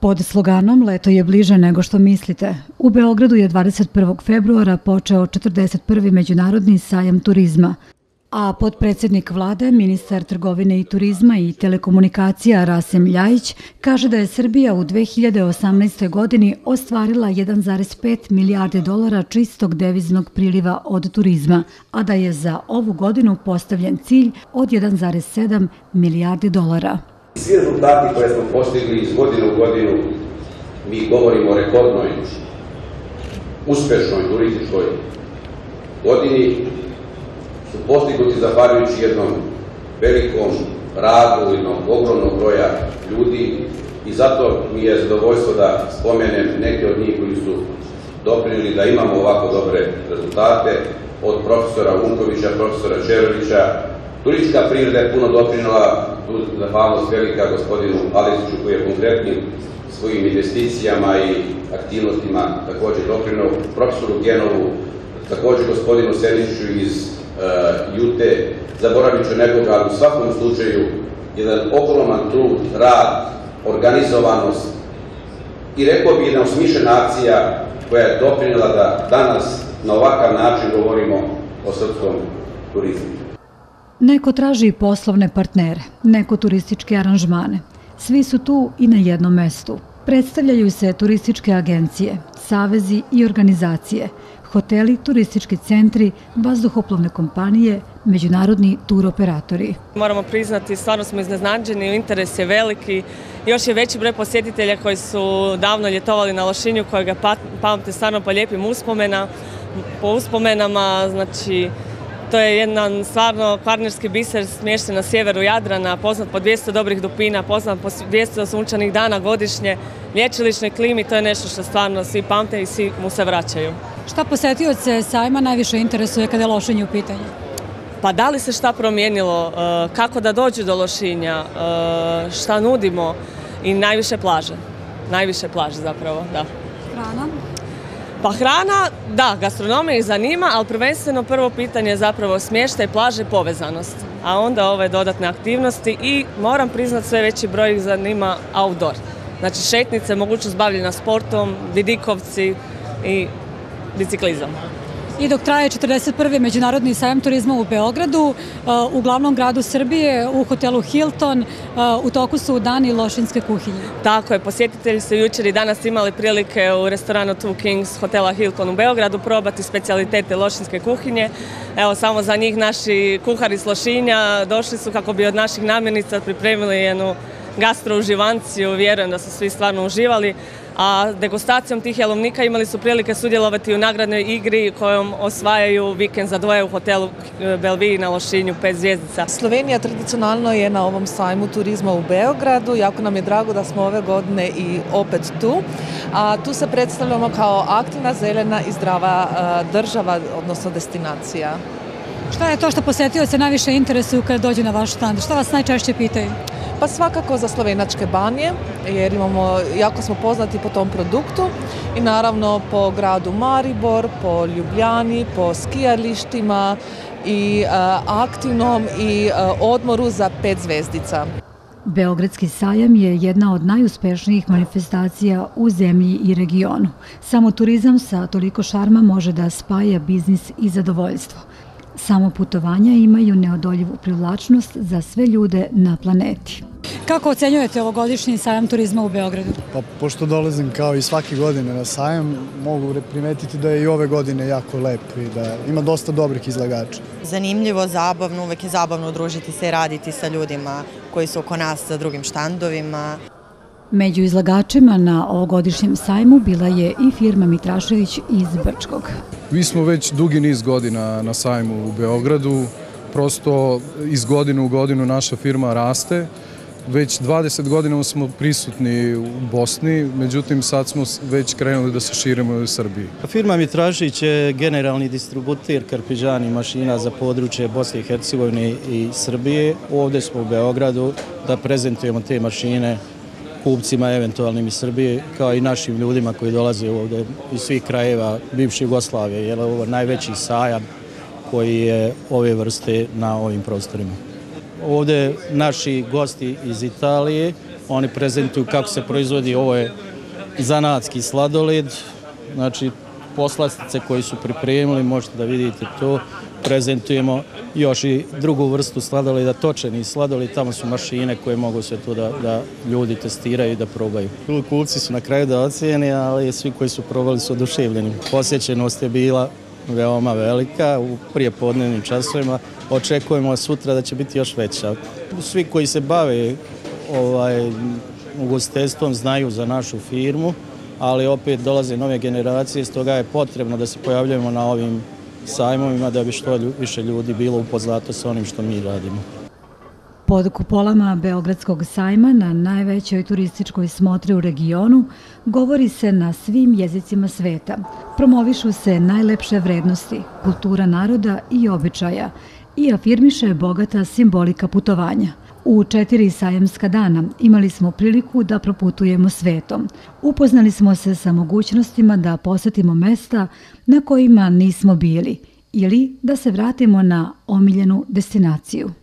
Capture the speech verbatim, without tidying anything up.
Pod sloganom "Leto je bliže nego što mislite", u Beogradu je dvadeset prvog februara počeo četrdeset prvi Međunarodni sajam turizma, a potpredsjednik vlade, ministar trgovine i turizma i telekomunikacija Rasim Ljajić kaže da je Srbija u dve hiljade osamnaestoj. godini ostvarila jedan zarez pet milijardi dolara čistog deviznog priliva od turizma, a da je za ovu godinu postavljen cilj od jedan zarez sedam milijardi dolara. Svi rezultati koje smo postigli iz godine u godinu, mi govorimo o rekordnoj, uspešnoj turističkoj godini, su postignuti zahvaljujući jednom velikom radu, jednog ogromnog broja ljudi i zato mi je zadovoljstvo da spomenem neke od njih koji su doprinijeli da imamo ovako dobre rezultate, od profesora Vunkovića, profesora Čerovića. Turistička privreda je puno doprinijela, tu zahvalnost velika gospodinu Aleksiću koji je konkretnim svojim investicijama i aktivnostima također doprinio, profesoru Genovu, također gospodinu Seniću iz uh, Jute, zaboravit ću nekoga, ali u svakom slučaju jedan ogroman trud, rad, organizovanost i rekao bi jedna osmišljena akcija koja je doprinijela da danas na ovakav način govorimo o srpskom turizmu. Neko traži poslovne partnere, neko turističke aranžmane. Svi su tu i na jednom mestu. Predstavljaju se turističke agencije, savezi i organizacije, hoteli, turistički centri, vazduhoplovne kompanije, međunarodni turoperatori. Moramo priznati, stvarno smo iznenađeni, interes je veliki. Još je veći broj posjetitelja koji su davno ljetovali na Lošinju, kojega pamte stvarno po lijepim uspomena, po uspomenama, znači to je jedan stvarno kvarnerski biser smješten na sjeveru Jadrana, poznat po dvjesto dobrih dupina, poznat po dvjesto sunčanih dana godišnje, lječiličnoj klimi, to je nešto što stvarno svi pamte i svi mu se vraćaju. Šta posjetioce sajma najviše interesuje kada je Lošinje u pitanju? Pa da li se šta promijenilo, kako da dođu do Lošinja, šta nudimo i najviše plaže. Najviše plaže zapravo, da. Hrana? Pa hrana, da, gastronomija ih zanima, ali prvenstveno prvo pitanje je zapravo smještaj, plaže, povezanost. A onda ove dodatne aktivnosti i moram priznati sve veći broj ih zanima outdoor. Znači šetnice, mogućnost bavljenja sportom, vidikovci i biciklizam. I dok traje četrdeset prvi Međunarodni sajam turizma u Beogradu, u glavnom gradu Srbije, u hotelu Hilton, u toku su dani lošinjske kuhinje. Tako je, posjetitelji su jučer i danas imali prilike u restoranu Two Kings hotela Hilton u Beogradu probati specijalitete lošinjske kuhinje. Evo, samo za njih naši kuhari s Lošinja došli su kako bi od naših namirnica pripremili jednu gastro uživanciju, vjerujem da su svi stvarno uživali. A degustacijom tih jelovnika imali su prilike sudjelovati u nagradnoj igri kojom osvajaju vikend za dvoje u hotelu Belviji na Lošinju, pet zvjezdica. Slovenija tradicionalno je na ovom sajmu turizma u Beogradu. Jako nam je drago da smo ove godine i opet tu. A tu se predstavljamo kao aktivna, zelena i zdrava država, odnosno destinacija. Šta je to što posjetioce najviše interesuju kada dođu na vaš štand? Šta vas najčešće pitaju? Pa svakako za slovenačke banje, jer imamo, jako smo poznati po tom produktu i naravno po gradu Maribor, po Ljubljani, po skijalištima i a, aktivnom i a, odmoru za pet zvezdica. Beogradski sajam je jedna od najuspešnijih manifestacija u zemlji i regionu. Samo turizam sa toliko šarma može da spaja biznis i zadovoljstvo. Samo putovanja imaju neodoljivu privlačnost za sve ljude na planeti. Kako ocenjujete ovogodišnji sajam turizma u Beogradu? Pa, pošto dolazim kao i svake godine na sajam, mogu primetiti da je i ove godine jako lep i da ima dosta dobrih izlagača. Zanimljivo, zabavno, uvek je zabavno udružiti se i raditi sa ljudima koji su oko nas sa drugim štandovima. Među izlagačima na ovogodišnjem sajmu bila je i firma Mitrašević iz Brčkog. Mi smo već dugi niz godina na sajmu u Beogradu, prosto iz godine u godinu naša firma raste. Već dvadeset godina smo prisutni u Bosni, međutim sad smo već krenuli da se širimo u Srbiji. Firma Mitrašić je generalni distributer karpižani mašina za područje Bosne i Hercegovine i Srbije. Ovdje smo u Beogradu da prezentujemo te mašine kupcima eventualnim iz Srbije, kao i našim ljudima koji dolaze ovdje iz svih krajeva bivše Jugoslavije, jer je ovo najveći sajam koji je ove vrste na ovim prostorima. Ovdje naši gosti iz Italije oni prezentuju kako se proizvodi, ovo je zanatski sladoled, znači poslastice koje su pripremili, možete da vidite to, prezentujemo još i drugu vrstu sladoleda, točeni sladoled, tamo su mašine koje mogu sve to da, da ljudi testiraju i da probaju. Kupci su na kraju da ocijeni, ali svi koji su probali su oduševljeni. Posjećenost je bila veoma velika u prijepodnevnim časovima, očekujemo sutra da će biti još veća. Svi koji se bave ovaj, ugostiteljstvom znaju za našu firmu, ali opet dolaze nove generacije, stoga je potrebno da se pojavljujemo na ovim sajmovima da bi što više ljudi bilo upoznato sa onim što mi radimo. Pod kupolama Beogradskog sajma na najvećoj turističkoj smotri u regionu govori se na svim jezicima sveta. Promovišu se najlepše vrednosti, kultura naroda i običaja i afirmiše bogata simbolika putovanja. U četiri sajamska dana imali smo priliku da proputujemo svetom. Upoznali smo se sa mogućnostima da posetimo mesta na kojima nismo bili ili da se vratimo na omiljenu destinaciju.